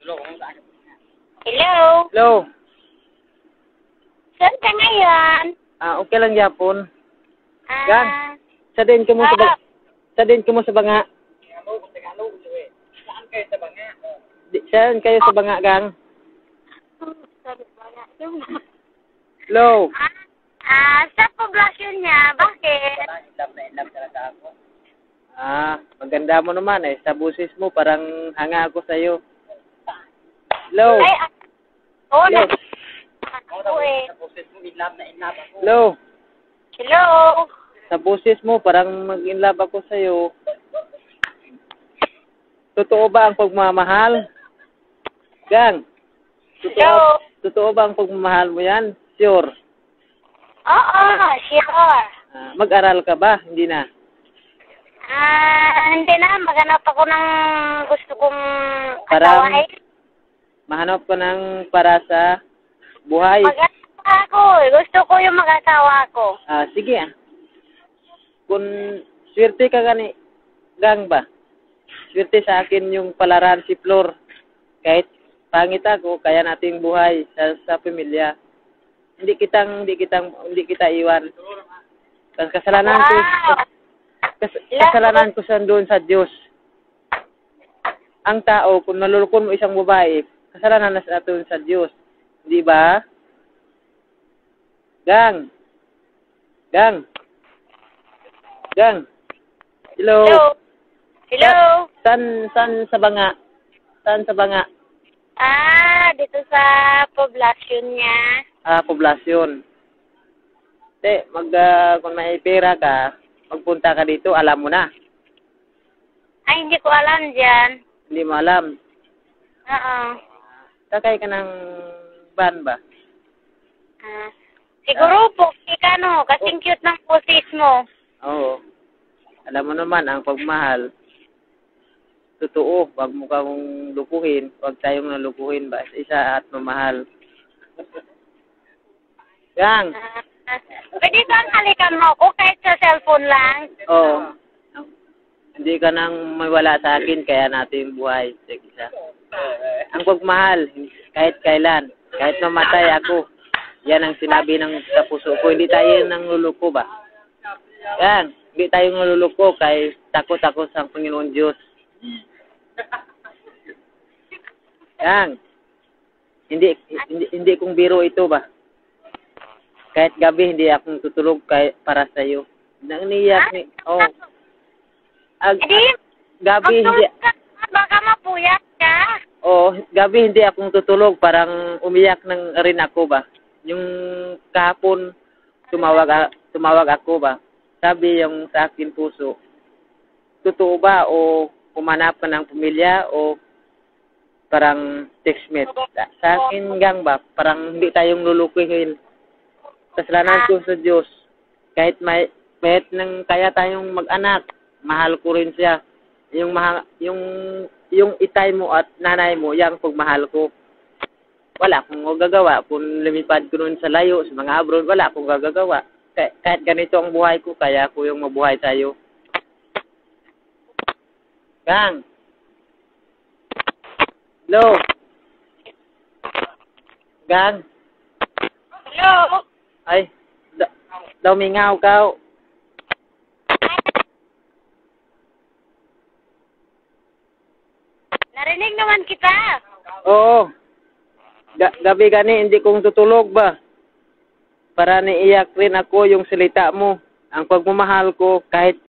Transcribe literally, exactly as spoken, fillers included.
Hello? Hello. Saan ka ngayon? Ah, okay lang yapon. Ah, Gan. Sa din ko mo sa ah, banga. Sa din ko mo sa banga. Di, saan kayo sa banga, gang? Hello. ah, ah, sa poblasyon niya, bakit? Ah, maganda mo naman eh. Sa busis mo, parang hanga ako sa'yo. Hello. Ay, ah, oo, Hello. nag- ako eh. Hello. Hello? Sa busis mo, parang mag-inlove ako sa'yo. Totoo ba ang pagmamahal? Gang. Hello? Totoo, totoo ba ang pagmamahal mo yan? Sure. Oo, sure. Ah, mag-aral ka ba? Hindi na. Ah, hindi na, maghanap ako ng gusto kong Parang- asawa eh. Mahanap ka ng para sa buhay. Mag-asawa ako eh. Gusto ko yung mag-asawa ko. Ah, sige ah. Kung swerte ka gani, gang ba? Swerte sa akin yung palaran si Flor. Kahit pangit ako, kaya nating buhay sa, sa pamilya. Hindi kitang, hindi kitang, hindi kita iwan. Kas kasalanan ko, Wow. kas, kasalanan ko sa doon sa Diyos. Ang tao, kung nalulukon mo isang babae, kasalanan na sa atin sa Diyos. Di ba? Gang. Gang. Gang. Hello. Hello? Hello? San, san sa banga? San sa banga? Ah, dito sa poblasyon niya. Ah, poblasyon. Te, mag, ah, kung may pera ka, magpunta ka dito, alam mo na. Ay, hindi ko alam dyan. Hindi mo alam. Oo. Sakay ka ng van ba? Ah, siguro po, ikano, kasing cute ng pusis mo. Oo. Alam mo naman, ang pagmahal, totoo, wag mo kang lukuhin, wag tayong nalukuhin ba, isa at mamahal. Gang, Ah, pwede bang halikan mo ko kahit sa cellphone lang? oo. Hindi ka nang mawala sa akin, kaya natin yung buhay. Sige, isa. Ang pagmahal, kahit kailan, kahit mamatay ako, yan ang sinabi ng sa puso ko. Hindi tayo nang luluko ba? Yan, hindi tayo naluluko kay takot ako sa Panginoon Diyos. Yan. Hindi, hindi, hindi kong biro ito ba? Kahit gabi, hindi akong tutulog kahit para sa iyo. Nangiyak ni, oh. Ag, Hindi, gabi, hindi, magtulog ka, baka mapuyat ka. oh, gabi hindi akong tutulog, parang umiyak ng rin ako ba? Yung kahapon, tumawag, a- tumawag ako ba? Sabi yung sa akin puso, totoo ba o umanap ka ng pamilya o parang textmate? Sa, sa akin gang ba? Parang hindi tayong lulukuhin. Kasalanan ko sa Diyos. Kahit may, kahit nang kaya tayong mag-anak, mahal ko rin siya. Yung mahal, yung yung itay mo at nanay mo, yang pagmahal ko. Wala akong magagawa. Kung lumipad ko nun sa layo, sa mga abroad, wala akong gagagawa. Kahit, kahit ganito ang buhay ko, kaya ko yung mabuhay tayo. Gang. Hello. Gang. Hello? Ay, da, daw mingaw ka. Narinig naman kita. Oo. Ga, gabi gani, hindi kong tutulog ba? Para niiyak rin ako yung salita mo. Ang pagmamahal ko, kahit